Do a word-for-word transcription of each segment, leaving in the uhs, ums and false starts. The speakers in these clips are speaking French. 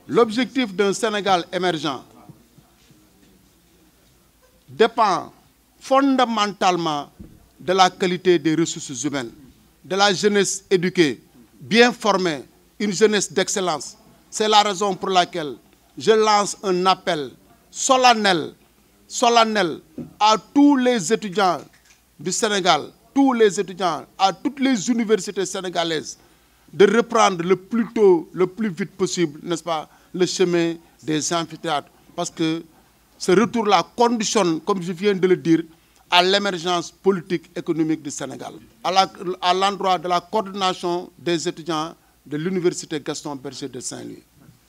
L'objectif d'un Sénégal émergent dépend fondamentalement de la qualité des ressources humaines, de la jeunesse éduquée, bien formée, une jeunesse d'excellence. C'est la raison pour laquelle je lance un appel solennel, solennel à tous les étudiants du Sénégal, tous les étudiants, à toutes les universités sénégalaises, de reprendre le plus tôt, le plus vite possible, n'est-ce pas, le chemin des amphithéâtres. Parce que ce retour-là conditionne, comme je viens de le dire, à l'émergence politique économique du Sénégal, à l'endroit de la coordination des étudiants de l'université Gaston Berger de Saint-Louis.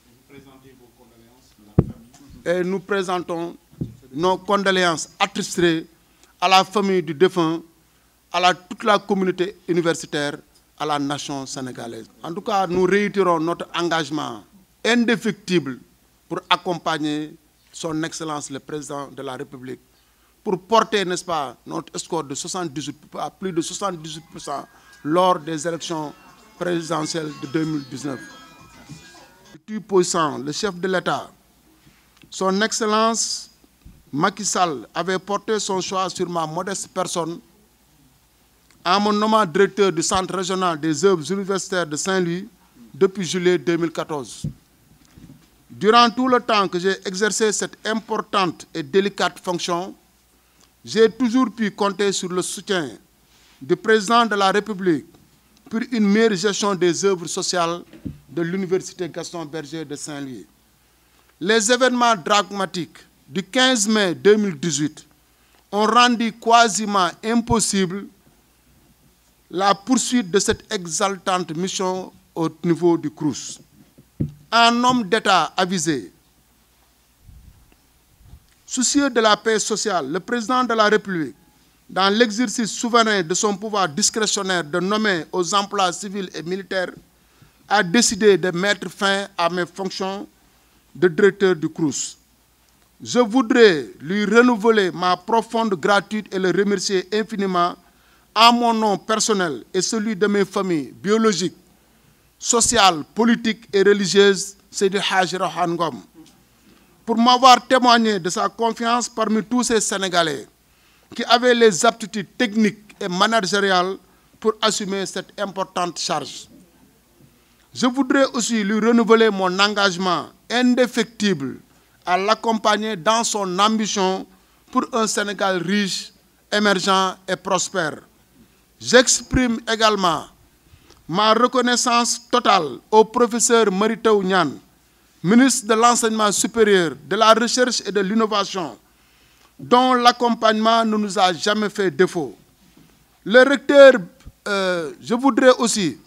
Et nous présentons nos condoléances attristées à la famille du défunt, à la, toute la communauté universitaire, à la nation sénégalaise. En tout cas, nous réitérons notre engagement indéfectible pour accompagner son Excellence le Président de la République, pour porter, n'est-ce pas, notre score de soixante-dix-huit à plus de soixante-dix-huit pour cent lors des élections présidentielles de deux mille dix-neuf. Le plus puissant, le chef de l'État, son Excellence Macky Sall avait porté son choix sur ma modeste personne en me nommant directeur du Centre régional des œuvres universitaires de Saint-Louis depuis juillet deux mille quatorze. Durant tout le temps que j'ai exercé cette importante et délicate fonction, j'ai toujours pu compter sur le soutien du Président de la République pour une meilleure gestion des œuvres sociales de l'Université Gaston Berger de Saint-Louis. Les événements dramatiques du quinze mai deux mille dix-huit ont rendu quasiment impossible la poursuite de cette exaltante mission au niveau du Crous. Un homme d'État avisé, soucieux de la paix sociale, le président de la République, dans l'exercice souverain de son pouvoir discrétionnaire de nommer aux emplois civils et militaires, a décidé de mettre fin à mes fonctions de directeur du Crous. Je voudrais lui renouveler ma profonde gratitude et le remercier infiniment en mon nom personnel et celui de mes familles biologiques, sociales, politiques et religieuses, Seydi Hadji Rohan Ngom, pour m'avoir témoigné de sa confiance parmi tous ces Sénégalais qui avaient les aptitudes techniques et managériales pour assumer cette importante charge. Je voudrais aussi lui renouveler mon engagement indéfectible à l'accompagner dans son ambition pour un Sénégal riche, émergent et prospère. J'exprime également ma reconnaissance totale au professeur Mary Teuw Niane, ministre de l'Enseignement supérieur, de la Recherche et de l'Innovation, dont l'accompagnement ne nous a jamais fait défaut. Le recteur, euh, je voudrais aussi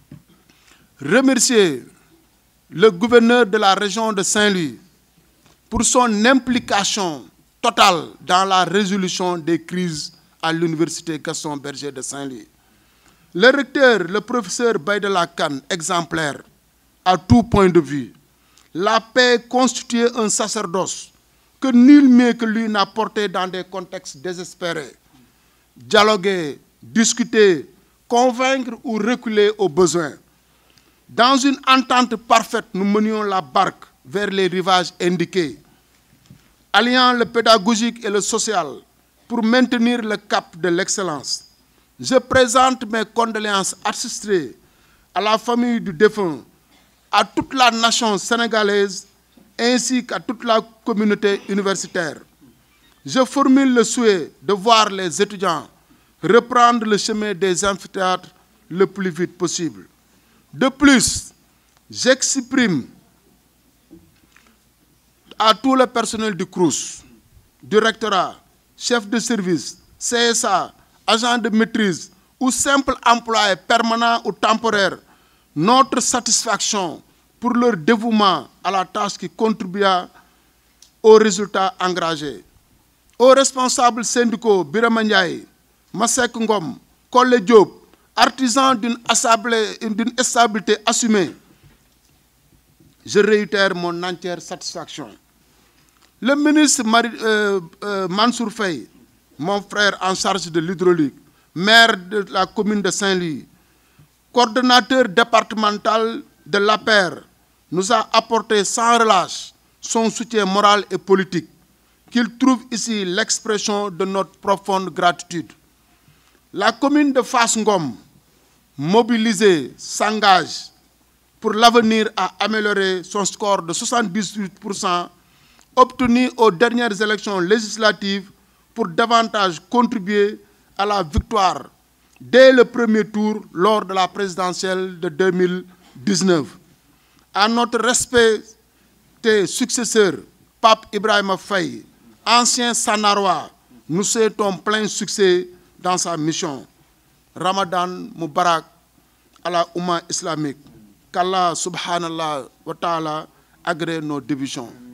remercier le gouverneur de la région de Saint-Louis pour son implication totale dans la résolution des crises à l'université Gaston Berger de Saint-Louis. Le recteur, le professeur Baïdela Kane, exemplaire à tout point de vue. La paix constituait un sacerdoce que nul mieux que lui n'a porté dans des contextes désespérés. Dialoguer, discuter, convaincre ou reculer au besoin. Dans une entente parfaite, nous menions la barque vers les rivages indiqués, alliant le pédagogique et le social pour maintenir le cap de l'excellence. Je présente mes condoléances attristées à la famille du défunt, à toute la nation sénégalaise, ainsi qu'à toute la communauté universitaire. Je formule le souhait de voir les étudiants reprendre le chemin des amphithéâtres le plus vite possible. De plus, j'exprime à tout le personnel du Crous, du rectorat, chef de service, C S A, agent de maîtrise ou simple employé permanent ou temporaire, notre satisfaction pour leur dévouement à la tâche qui contribua aux résultats engagés. Aux responsables syndicaux Birama Ndiaye, Masek Ngom, Kolle Diop, artisans d'une stabilité assumée, je réitère mon entière satisfaction. Le ministre Marie, euh, euh, Mansour Faye, mon frère en charge de l'hydraulique, maire de la commune de Saint-Louis, coordonnateur départemental de l'A P E R, nous a apporté sans relâche son soutien moral et politique, qu'il trouve ici l'expression de notre profonde gratitude. La commune de Fass Ngom, mobilisée, s'engage pour l'avenir à améliorer son score de soixante-dix-huit pour cent obtenu aux dernières élections législatives pour davantage contribuer à la victoire dès le premier tour lors de la présidentielle de deux mille dix-neuf. À notre respecté successeur, Pape Ibrahima Faye, ancien Sanarois, nous souhaitons plein succès dans sa mission. Ramadan Moubarak à la Oumma islamique. Qu'Allah subhanallah wa ta'ala agrée nos divisions.